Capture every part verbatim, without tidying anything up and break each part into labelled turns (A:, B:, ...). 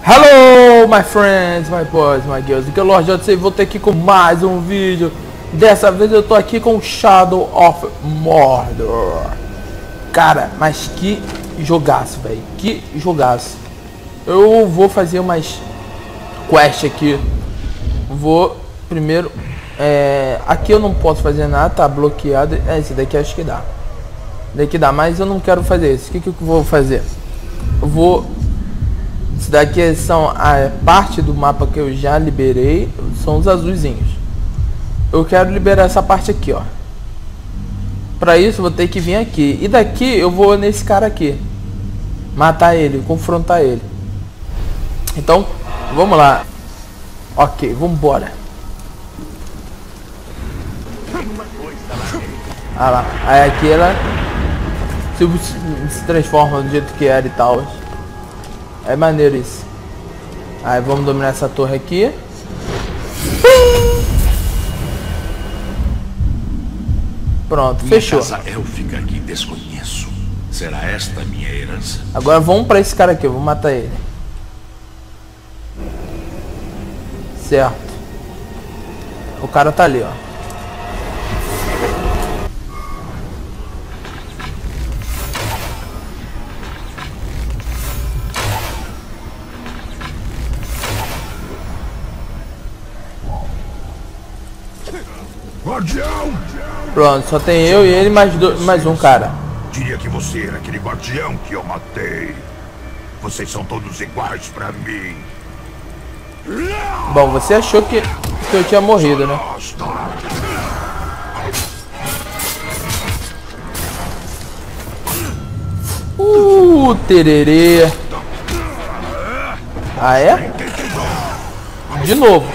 A: Hello, my friends, my boys, my girls. Aqui é o Lord J C e vou ter aqui com mais um vídeo. Dessa vez eu tô aqui com Shadow of Mordor. Cara, mas que jogaço, velho. Que jogaço. Eu vou fazer umas quest aqui. Vou primeiro... É, aqui eu não posso fazer nada, tá bloqueado. É, esse daqui acho que dá. Daqui dá, mas eu não quero fazer isso. O que, que eu vou fazer? Eu vou... Isso daqui são a parte do mapa que eu já liberei. São os azulzinhos. Eu quero liberar essa parte aqui, ó. Pra isso eu vou ter que vir aqui. E daqui eu vou nesse cara aqui. Matar ele, confrontar ele. Então, vamos lá. Ok, vamos embora. Ah lá. Aí aqui ela se, se transforma do jeito que era e tal. É maneiro isso. Aí vamos dominar essa torre aqui. Pronto,
B: minha
A: fechou.
B: Casa élfica que desconheço. Será esta minha herança?
A: Agora vamos pra esse cara aqui, eu vou matar ele. Certo. O cara tá ali, ó.
C: Guardião!
A: Pronto, só tem eu e ele mais, do, mais um cara.
C: Diria que você era aquele guardião que eu matei. Vocês são todos iguais pra mim.
A: Bom, você achou que, que eu tinha morrido, né? Uh, tererê. Ah, é? De novo.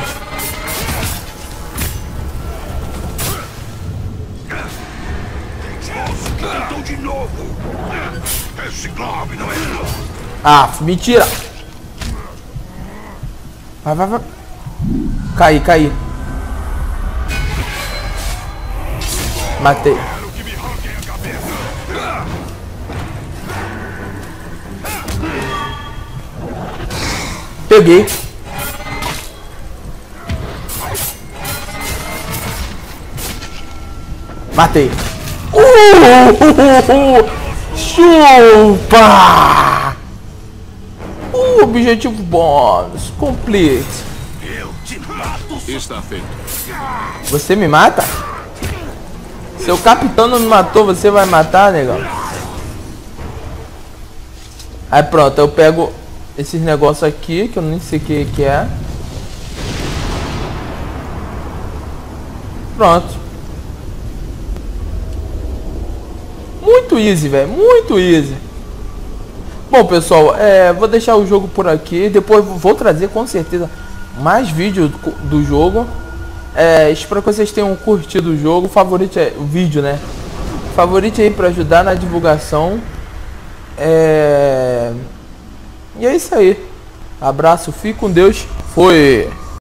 C: De novo. Esse Glob não é.
A: Ah, mentira. Vai, vai, vai. Caí, caí. Matei. Peguei. Matei. Uh, chupa! Uh, objetivo bônus. Complete.
B: Eu te mato. Está feito.
A: Você me mata? Seu capitão não me matou, você vai matar, negão? Aí pronto, eu pego esses negócios aqui, que eu nem sei o que, que é. Pronto. Muito easy, velho. Muito easy. Bom, pessoal, é, vou deixar o jogo por aqui. Depois vou trazer, com certeza, mais vídeos do jogo. É, espero que vocês tenham curtido o jogo. Favorite é, o vídeo, né? Favorite aí para ajudar na divulgação. É... E é isso aí. Abraço, fique com Deus. Foi.